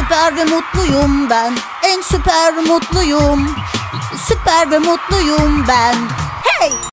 süper ve mutluyum ben. En süper mutluyum. Süper ve mutluyum ben. Hey!